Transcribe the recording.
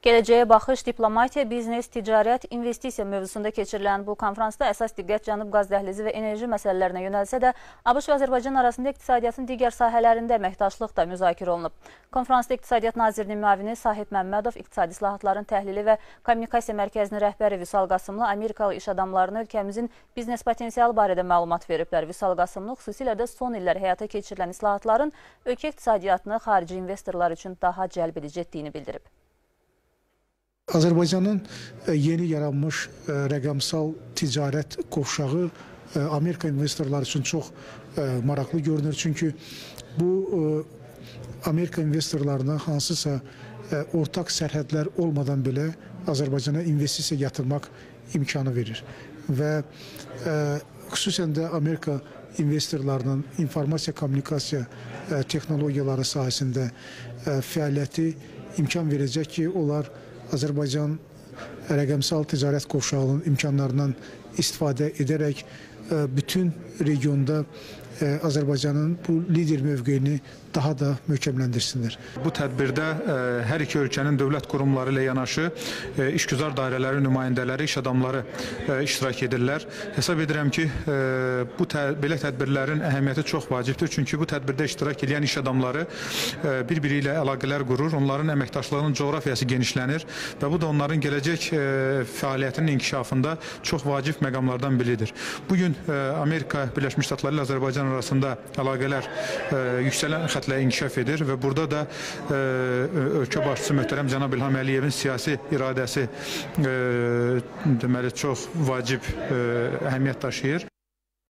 Gələcəyə baxış, diplomatiya, biznes, ticarət, investisiya mövzusunda keçirilən bu konfransda əsas diqqət Cənub qaz dəhlizi və enerji məsələlərinə yönəlsə də, ABŞ və Azərbaycan arasında iqtisadiyyatın digər sahələrində əməkdaşlıq da müzakirə olunub. Konfransda İqtisadiyyat Nazirinin müavini Sahib Məmmədov, İqtisadi İslahatların Təhlili və Kommunikasiya Mərkəzinin rəhbəri Vüsal Qasımlı, Amerikalı iş adamlarına ölkəmizin biznes potensialı barədə məlumat veriblər. Vüsal Qasımlı xüsusilə də son illər həyata keçirilən islahatların ölkə iqtisadiyyatını xarici investorlar üçün daha cəlb edici etdiyini bildirib. Azərbaycanın yeni yaranmış rəqəmsal ticarət qovşağı Amerika investorları üçün çox maraqlı görünür. Çünki bu Amerika investorlarına hansısa ortaq sərhədlər olmadan belə Azərbaycana investisiya yatırmaq imkanı verir. Və xüsusən də Amerika investorlarının informasiya kommunikasiya texnologiyaları sahəsində fəaliyyəti imkan verəcək ki, onlar Azərbaycan rəqəmsal ticarət qovşağının imkanlarından istifadə edərək bütün regionda Azərbaycanın bu lider mövqeyini daha da möhkəmləndirsinlər. Bu tədbirdə hər iki ölkənin dövlət qurumları ilə yanaşı işgüzar dairələri, nümayəndələri, iş adamları iştirak edirlər. Hesab edirəm ki, belə tədbirlərin əhəmiyyəti çox vacibdir. Çünki bu tədbirdə iştirak edən iş adamları bir-biri ilə əlaqələr qurur, onların əməkdaşlığının coğrafiyası genişlənir və bu da onların gələcək fəaliyyətinin inkişafında çox vacib məqamlardan biridir. Bugün Amerika Birləşmiş Ştatları ilə Azərbaycan arasında əlaqələr yüksələn xətlə inkişaf edir və burada da ölkə başçısı möhtərəm cənab İlham Əliyevin siyasi iradəsi deməli çox vacib əhəmiyyət daşıyır.